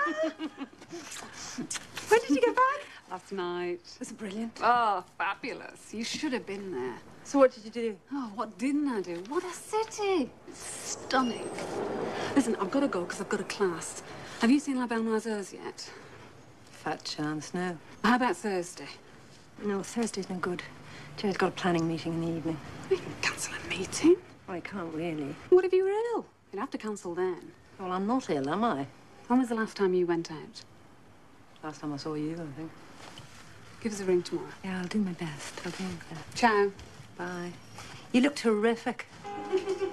When did you get back? Last night. Was it brilliant? Oh, fabulous. You should have been there. So what did you do? Oh, what didn't I do? What a city. It's stunning. Listen, I've got to go because I've got a class. Have you seen La Belle Noiseuse yet? Fat chance, no. How about Thursday? No, Thursday's no good. Jerry's got a planning meeting in the evening. We can cancel a meeting. Well, I can't really. What if you were ill? You'd have to cancel then. Well, I'm not ill, am I? When was the last time you went out? Last time I saw you, I think. Give us a ring tomorrow. Yeah, I'll do my best. I'll do my best. Ciao. Bye. You look terrific.